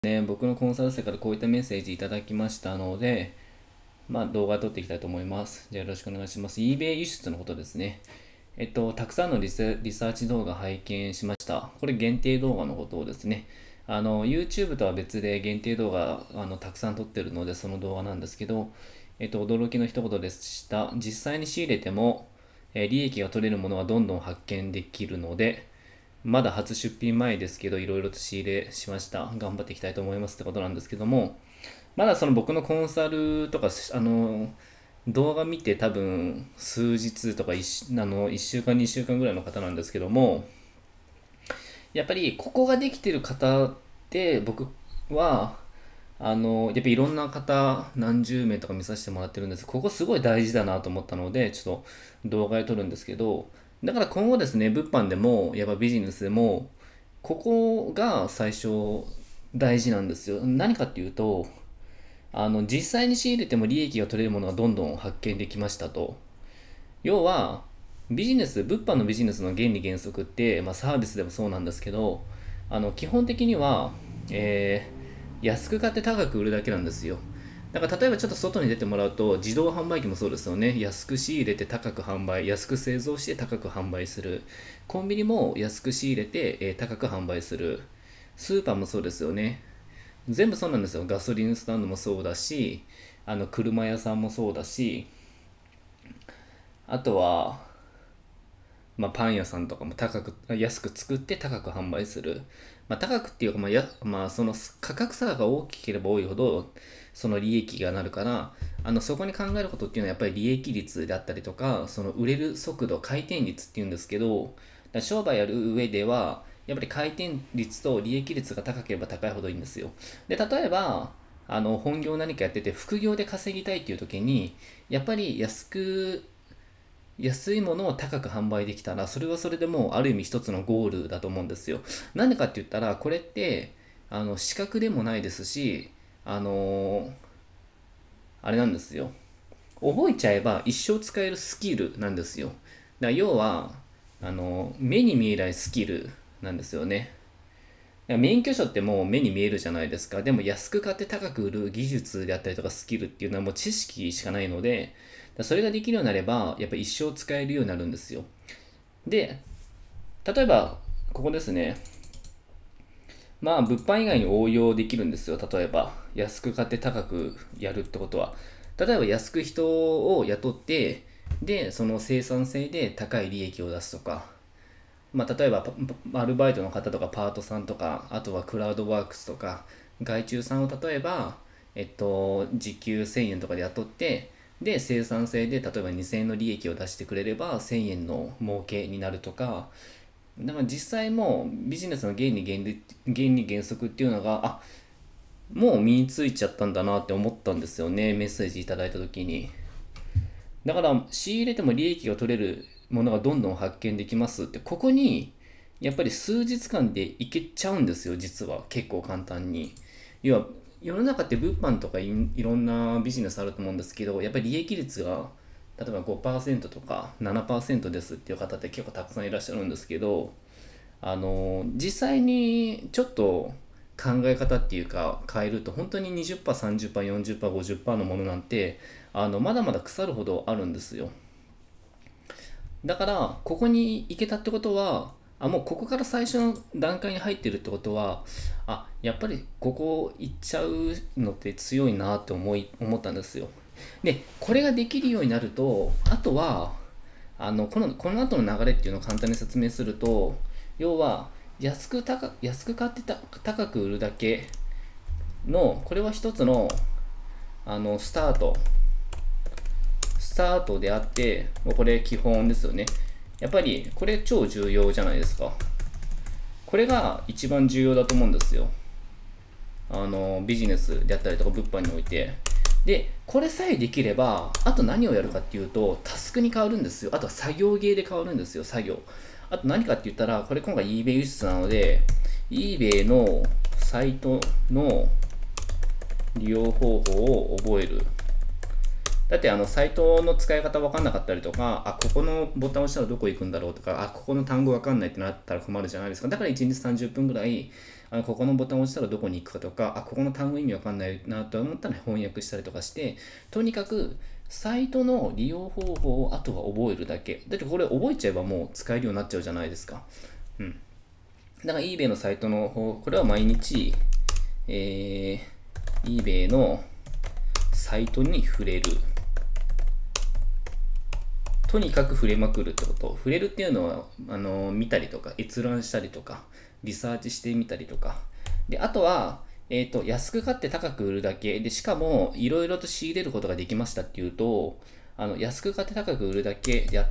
僕のコンサル生からこういったメッセージいただきましたので、動画を撮っていきたいと思います。じゃあよろしくお願いします。eBay 輸出のことですね。たくさんのリサーチ動画拝見しました。これ限定動画のことをですね。YouTube とは別で限定動画たくさん撮ってるので、その動画なんですけど、驚きの一言でした。実際に仕入れても、利益が取れるものはどんどん発見できるので、まだ初出品前ですけど、いろいろと仕入れしました。頑張っていきたいと思いますってことなんですけども、まだその僕のコンサルとか、動画見て多分数日とか1週間、2週間ぐらいの方なんですけども、やっぱりここができてる方って僕は、やっぱりいろんな方、何十名とか見させてもらってるんです。ここすごい大事だなと思ったので、ちょっと動画で撮るんですけど、だから今後ですね、物販でも、やっぱビジネスでも、ここが最初大事なんですよ。何かっていうと、実際に仕入れても利益が取れるものがどんどん発見できましたと。要は、物販のビジネスの原理原則って、サービスでもそうなんですけど、基本的には、安く買って高く売るだけなんですよ。だから例えばちょっと外に出てもらうと、自動販売機もそうですよね。安く仕入れて高く販売、安く製造して高く販売する。コンビニも安く仕入れて、高く販売する。スーパーもそうですよね。全部そうなんですよ。ガソリンスタンドもそうだし、車屋さんもそうだし、あとは、パン屋さんとかも安く作って高く販売する。高くっていうか、その価格差が大きければ多いほど、その利益がなるから、そこに考えることっていうのはやっぱり利益率であったりとか、その売れる速度、回転率っていうんですけど、商売やる上では、やっぱり回転率と利益率が高ければ高いほどいいんですよ。で、例えば、本業何かやってて副業で稼ぎたいっていう時に、やっぱり安いものを高く販売できたら、それはそれでもうある意味一つのゴールだと思うんですよ。なんでかって言ったら、これって、資格でもないですし、あのあれなんですよ。覚えちゃえば一生使えるスキルなんですよ。だから要は、目に見えないスキルなんですよね。免許証ってもう目に見えるじゃないですか。でも安く買って高く売る技術であったりとかスキルっていうのはもう知識しかないので、それができるようになれば、やっぱ一生使えるようになるんですよ。で、例えば、ここですね。物販以外に応用できるんですよ。例えば、安く買って高くやるってことは。例えば、安く人を雇って、で、その生産性で高い利益を出すとか、例えばアルバイトの方とかパートさんとか、あとはクラウドワークスとか、外注さんを例えば、時給1000円とかで雇って、で、生産性で例えば2000円の利益を出してくれれば1000円の儲けになるとか、だから実際もビジネスの原理原則っていうのが、もう身についちゃったんだなって思ったんですよね。メッセージいただいた時に。だから仕入れても利益が取れるものがどんどん発見できますって、ここにやっぱり数日間でいけちゃうんですよ。実は結構簡単に。要は世の中って物販とかいろんなビジネスあると思うんですけど、やっぱり利益率が例えば5%とか7%ですっていう方って結構たくさんいらっしゃるんですけど、実際にちょっと考え方っていうか変えると、本当に20%、30%、40%、50%のものなんてまだまだ腐るほどあるんですよ。だからここに行けたってことは、もうここから最初の段階に入ってるってことは、やっぱりここ行っちゃうのって強いなって思ったんですよ。でこれができるようになると、あとはこの後の流れっていうのを簡単に説明すると、要は安く買って高く売るだけの、これは一つのスタートであって、もうこれ基本ですよね。やっぱりこれ超重要じゃないですか。これが一番重要だと思うんですよ。ビジネスであったりとか物販において。で、これさえできれば、あと何をやるかっていうと、タスクに変わるんですよ。あとは作業芸で変わるんですよ、作業。あと何かって言ったら、これ今回 eBay 輸出なので、eBay のサイトの利用方法を覚える。 だってサイトの使い方分かんなかったりとか、ここのボタンを押したらどこ行くんだろうとか、ここの単語分かんないってなったら困るじゃないですか。だから1日30分ぐらい、ここのボタンを押したらどこに行くかとか、ここの単語意味分かんないなと思ったら翻訳したりとかして、とにかくサイトの利用方法をあとは覚えるだけ。だってこれ覚えちゃえばもう使えるようになっちゃうじゃないですか。うん。だから eBay のサイトの方、これは毎日、eBay のサイトに触れる。とにかく触れまくるってこと。触れるっていうのは、見たりとか、閲覧したりとか、リサーチしてみたりとか。で、あとは、安く買って高く売るだけ。で、しかも、いろいろと仕入れることができましたっていうと、安く買って高く売るだけやって、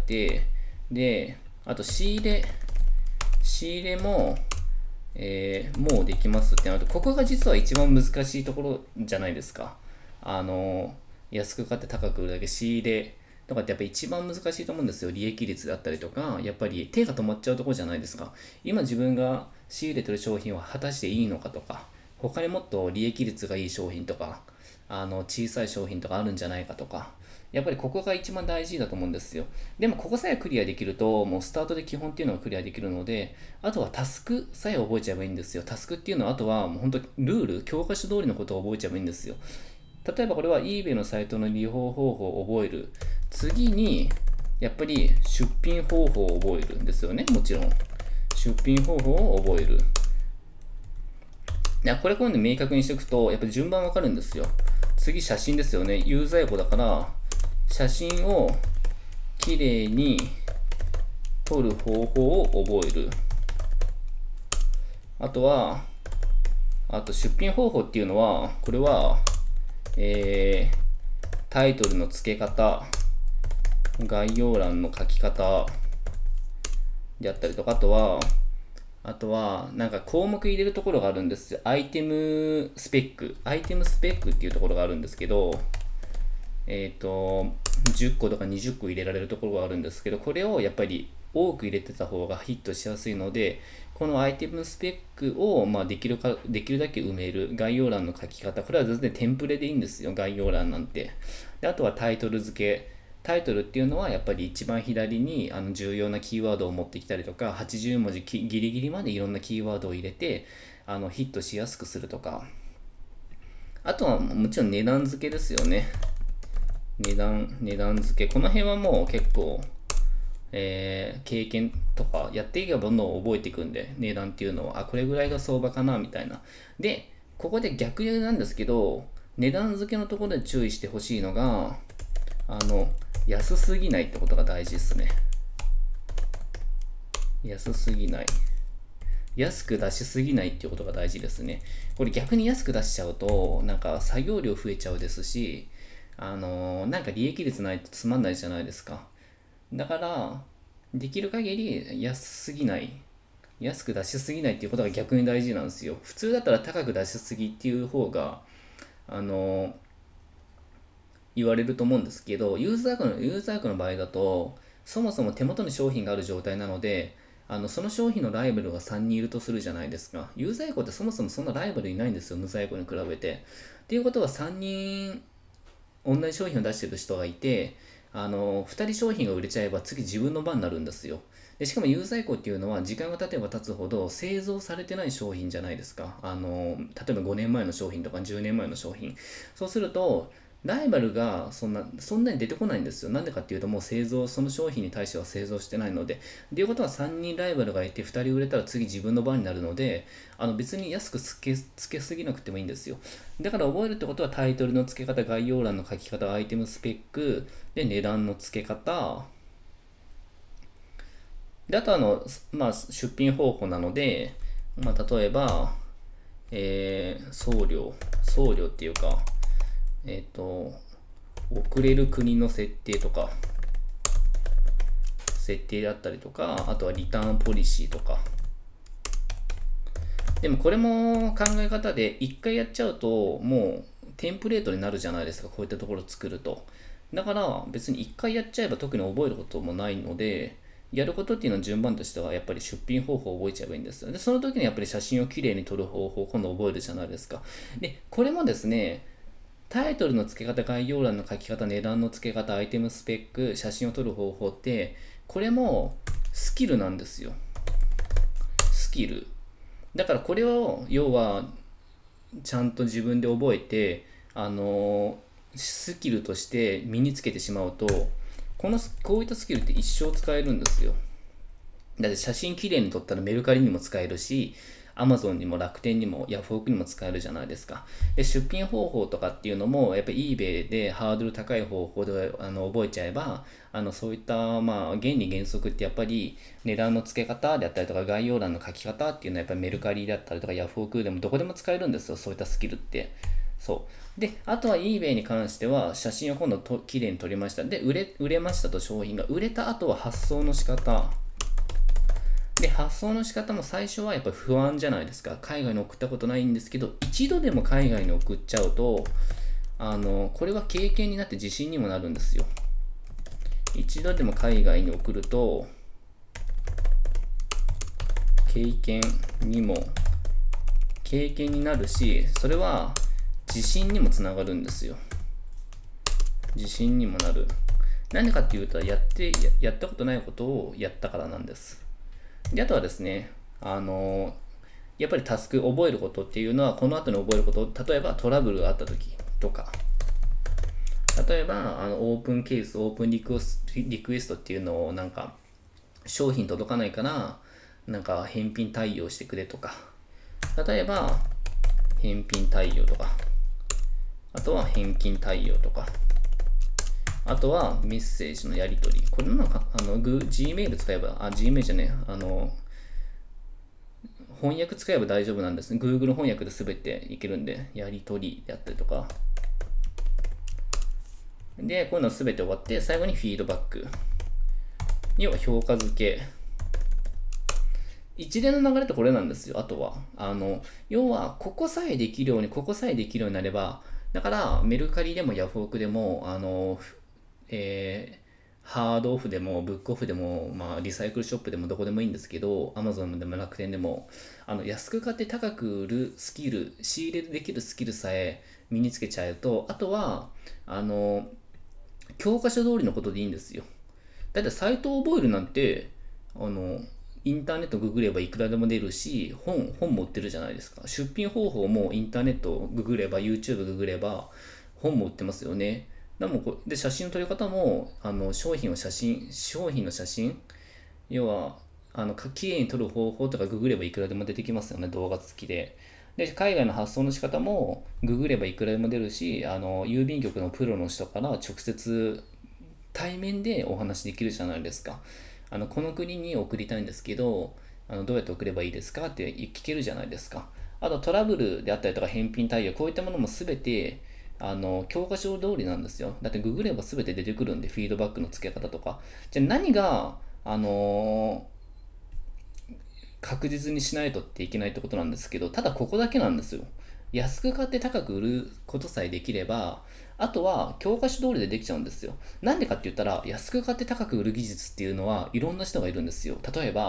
で、あと仕入れも、もうできますってなると、ここが実は一番難しいところじゃないですか。安く買って高く売るだけ仕入れとかってやっぱり一番難しいと思うんですよ。利益率だったりとか、やっぱり手が止まっちゃうところじゃないですか。今自分が仕入れてる商品は果たしていいのかとか、他にもっと利益率がいい商品とか、小さい商品とかあるんじゃないかとか、やっぱりここが一番大事だと思うんですよ。でもここさえクリアできると、もうスタートで基本っていうのがクリアできるので、あとはタスクさえ覚えちゃえばいいんですよ。タスクっていうのは、あとはもう本当ルール、教科書通りのことを覚えちゃえばいいんですよ。例えばこれは eBay のサイトの利用方法を覚える。次に、やっぱり出品方法を覚えるんですよね。もちろん。出品方法を覚える。これ今度明確にしておくと、やっぱり順番わかるんですよ。次、写真ですよね。ユーザーエコだから、写真をきれいに撮る方法を覚える。あと出品方法っていうのは、これは、タイトルの付け方、概要欄の書き方であったりとか、あとは、なんか項目入れるところがあるんですよ。アイテムスペックっていうところがあるんですけど、10個とか20個入れられるところがあるんですけど、これをやっぱり多く入れてた方がヒットしやすいので、このアイテムスペックを、できるだけ埋める。概要欄の書き方。これは全然テンプレでいいんですよ。概要欄なんて。で、あとはタイトル付け。タイトルっていうのはやっぱり一番左に重要なキーワードを持ってきたりとか、80文字ギリギリまでいろんなキーワードを入れて、ヒットしやすくするとか。あとはもちろん値段付けですよね。値段付け。この辺はもう結構、経験とかやっていけばどんどん覚えていくんで、値段っていうのは、これぐらいが相場かな、みたいな。で、ここで逆なんですけど、値段付けのところで注意してほしいのが、安すぎないってことが大事ですね。安すぎない。安く出しすぎないっていうことが大事ですね。これ逆に安く出しちゃうと、なんか作業量増えちゃうですし、なんか利益率ないとつまんないじゃないですか。だから、できる限り安すぎない。安く出しすぎないっていうことが逆に大事なんですよ。普通だったら高く出しすぎっていう方が、あの言われると思うんですけど、ユーザークの場合だと、そもそも手元に商品がある状態なので、その商品のライバルが3人いるとするじゃないですか。ユーザーエコってそもそもそんなライバルいないんですよ、無在庫に比べて。っていうことは3人同じ商品を出してる人がいて、2人商品が売れちゃえば次自分の番になるんですよ。でしかも有在庫っていうのは時間が経てば経つほど製造されてない商品じゃないですか。例えば5年前の商品とか10年前の商品。そうすると、ライバルがそんなに出てこないんですよ。なんでかっていうと、もうその商品に対しては製造してないので。っていうことは3人ライバルがいて2人売れたら次自分の番になるので、別に安くつけすぎなくてもいいんですよ。だから覚えるってことはタイトルの付け方、概要欄の書き方、アイテムスペック、で、値段の付け方、で、あと出品方法なので、例えば、送料っていうか、送れる国の設定とか、設定だったりとか、あとはリターンポリシーとか。でもこれも考え方で、一回やっちゃうと、もうテンプレートになるじゃないですか、こういったところを作ると。だから別に一回やっちゃえば特に覚えることもないので、やることっていうのは順番としてはやっぱり出品方法を覚えちゃえばいいんですよ。で、その時にやっぱり写真をきれいに撮る方法を今度覚えるじゃないですか。で、これもですね、 タイトルの付け方、概要欄の書き方、値段の付け方、アイテムスペック、写真を撮る方法って、これもスキルなんですよ。スキル。だからこれを、要は、ちゃんと自分で覚えて、スキルとして身につけてしまうと、こういったスキルって一生使えるんですよ。だって写真きれいに撮ったらメルカリにも使えるし、Amazon にも楽天にもヤフオクにも使えるじゃないですか。で、出品方法とかっていうのも、やっぱり eBay でハードル高い方法で覚えちゃえば、そういった、原理原則ってやっぱり値段の付け方であったりとか概要欄の書き方っていうのはやっぱりメルカリだったりとかヤフオクでもどこでも使えるんですよ、そういったスキルって。そう。で、あとは eBay に関しては、写真を今度きれいに撮りました。で、売れましたと商品が。売れた後は発送の仕方。で、発送の仕方も最初はやっぱり不安じゃないですか。海外に送ったことないんですけど、一度でも海外に送っちゃうと、これは経験になって自信にもなるんですよ。一度でも海外に送ると、経験になるし、それは自信にもつながるんですよ。自信にもなる。何かっていうと、やったことないことをやったからなんです。で、あとはですね、やっぱりタスク、覚えることっていうのは、この後に覚えること、例えばトラブルがあった時とか、例えば、オープンケース、オープンリクエストっていうのを、なんか、商品届かないから、なんか、返品対応してくれとか、例えば、返品対応とか、あとは返金対応とか、あとはメッセージのやり取り。これなんか、Gmail 使えば、Gmail じゃねえ、翻訳使えば大丈夫なんですね。Google 翻訳で全ていけるんで、やり取りであったりとか。で、こういうの全て終わって、最後にフィードバック。要は評価付け。一連の流れってこれなんですよ、あとは。要は、ここさえできるようになれば、だから、メルカリでもヤフオクでも、ハードオフでもブックオフでも、リサイクルショップでもどこでもいいんですけど、Amazon でも楽天でも、安く買って高く売るスキル、仕入れできるスキルさえ身につけちゃうと、あとは、教科書通りのことでいいんですよ。だいたいサイトを覚えるなんて、インターネットググればいくらでも出るし、本も売ってるじゃないですか。出品方法もインターネットググれば、YouTube ググれば、本も売ってますよね。で、写真の撮り方も、商品の写真、要は、綺麗に撮る方法とかググればいくらでも出てきますよね、動画付きで。で、海外の発送の仕方もググればいくらでも出るし、郵便局のプロの人から直接対面でお話できるじゃないですか。この国に送りたいんですけど、どうやって送ればいいですかって聞けるじゃないですか。あとトラブルであったりとか返品対応、こういったものもすべて、教科書通りなんですよ。だってググれば全て出てくるんで、フィードバックの付け方とか。じゃあ何が、確実にしないとっていけないってことなんですけど、ただここだけなんですよ。安く買って高く売ることさえできれば、あとは教科書通りでできちゃうんですよ。なんでかって言ったら、安く買って高く売る技術っていうのはいろんな人がいるんですよ。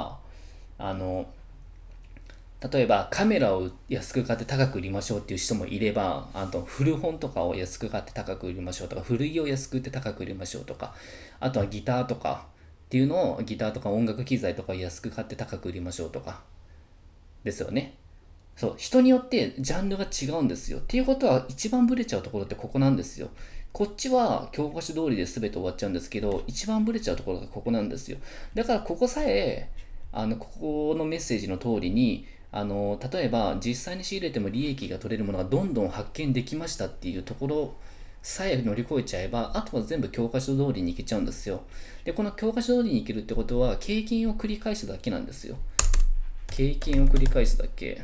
例えばカメラを安く買って高く売りましょうっていう人もいれば、あと古本とかを安く買って高く売りましょうとか、古着を安く売って高く売りましょうとか、あとはギターとかっていうのを、ギターとか音楽機材とかを安く買って高く売りましょうとかですよね。そう、人によってジャンルが違うんですよ。っていうことは一番ブレちゃうところってここなんですよ。こっちは教科書通りで全て終わっちゃうんですけど、一番ブレちゃうところがここなんですよ。だからここさえ、ここのメッセージの通りに、例えば実際に仕入れても利益が取れるものがどんどん発見できましたっていうところさえ乗り越えちゃえば、あとは全部教科書通りにいけちゃうんですよ。で、この教科書通りにいけるってことは、経験を繰り返すだけなんですよ。経験を繰り返すだけ。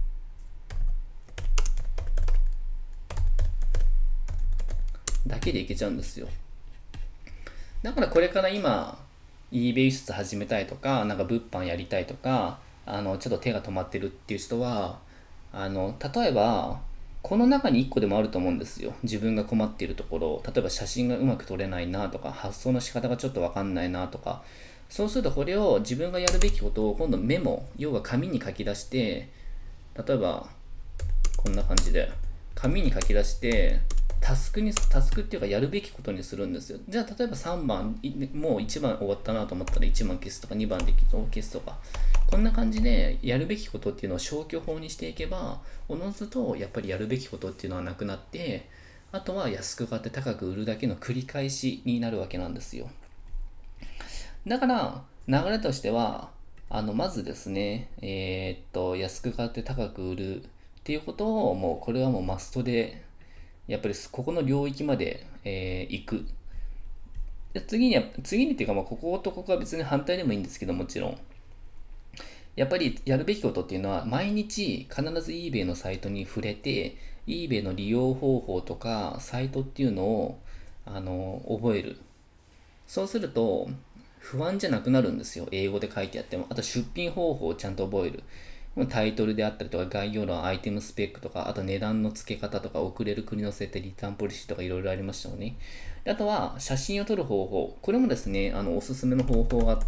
だけでいけちゃうんですよ。だからこれから今、eBay 輸出始めたいとか、なんか物販やりたいとか、ちょっと手が止まってるっていう人は、例えば、この中に1個でもあると思うんですよ。自分が困っているところ。例えば写真がうまく撮れないなとか、発送の仕方がちょっとわかんないなとか。そうするとこれを自分がやるべきことを今度メモ、要は紙に書き出して、例えば、こんな感じで、紙に書き出して、 タスクっていうかやるべきことにするんですよ。じゃあ例えば3番、もう1番終わったなと思ったら1番消すとか2番で消すとか、こんな感じでやるべきことっていうのを消去法にしていけば、おのずとやっぱりやるべきことっていうのはなくなって、あとは安く買って高く売るだけの繰り返しになるわけなんですよ。だから流れとしては、まずですね、安く買って高く売るっていうことを、もうこれはもうマストで、やっぱりここの領域まで、行く。で次にっていうか、まあ、こことここは別に反対でもいいんですけど、もちろん。やっぱりやるべきことっていうのは、毎日必ず eBay のサイトに触れて、eBay の利用方法とか、サイトっていうのを、覚える。そうすると、不安じゃなくなるんですよ。英語で書いてあっても。あと出品方法をちゃんと覚える。タイトルであったりとか、概要欄、アイテムスペックとか、あと値段の付け方とか、送れる国の設定、リターンポリシーとかいろいろありましたよね。であとは、写真を撮る方法。これもですね、おすすめの方法があって、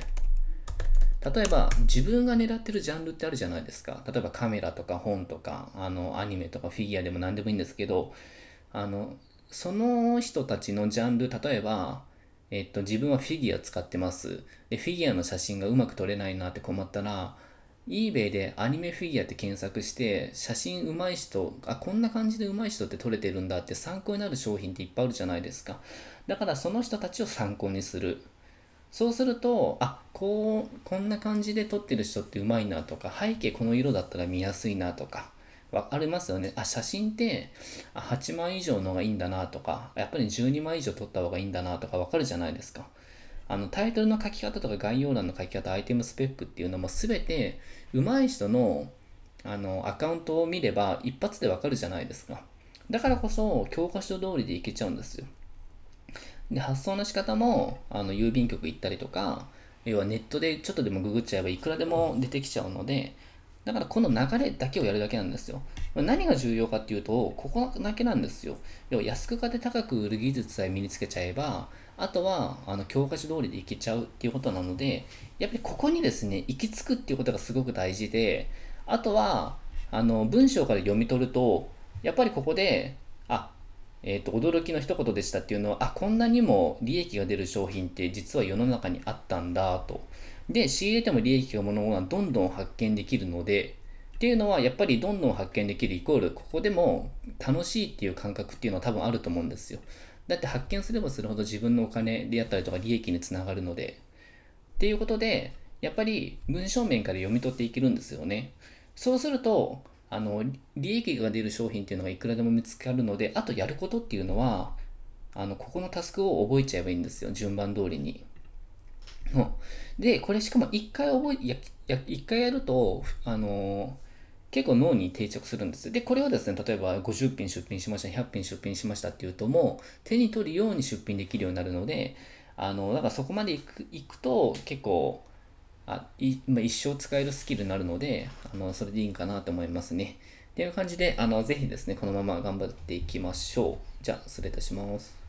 例えば自分が狙ってるジャンルってあるじゃないですか。例えばカメラとか本とか、アニメとかフィギュアでも何でもいいんですけど、あの、その人たちのジャンル、例えば、自分はフィギュア使ってます。で、フィギュアの写真がうまく撮れないなって困ったら、eBay でアニメフィギュアって検索して、写真上手い人、あ、こんな感じで上手い人って撮れてるんだって参考になる商品っていっぱいあるじゃないですか。だからその人たちを参考にする。そうすると、こんな感じで撮ってる人ってうまいなとか、背景この色だったら見やすいなとか、わかりますよね。写真って、8枚以上のがいいんだなとか、やっぱり12枚以上撮った方がいいんだなとかわかるじゃないですか。タイトルの書き方とか概要欄の書き方、アイテムスペックっていうのも全て、上手い人の、アカウントを見れば一発でわかるじゃないですか。だからこそ、教科書通りでいけちゃうんですよ。で、発送の仕方も、郵便局行ったりとか、要はネットでちょっとでもググっちゃえばいくらでも出てきちゃうので、だからこの流れだけをやるだけなんですよ。何が重要かっていうと、ここだけなんですよ。要は安く買って高く売る技術さえ身につけちゃえば、あとは教科書通りでいけちゃうっていうことなので、やっぱりここにですね、行き着くっていうことがすごく大事で、あとは、文章から読み取ると、やっぱりここで、驚きの一言でしたっていうのは、こんなにも利益が出る商品って実は世の中にあったんだと。で、仕入れても利益がものがどんどん発見できるので、っていうのはやっぱりどんどん発見できるイコール、ここでも楽しいっていう感覚っていうのは多分あると思うんですよ。だって発見すればするほど自分のお金であったりとか利益につながるので。っていうことで、やっぱり文章面から読み取っていけるんですよね。そうすると、利益が出る商品っていうのがいくらでも見つかるので、あとやることっていうのは、ここのタスクを覚えちゃえばいいんですよ。順番通りに。で、これしかも一回やると、結構脳に定着するんです。で、これをですね、例えば50品出品しました、100品出品しましたっていうと、もう手に取るように出品できるようになるので、だからそこまで行くと結構、まあ、一生使えるスキルになるので、それでいいんかなと思いますね。っていう感じで、ぜひですね、このまま頑張っていきましょう。じゃあ、失礼いたします。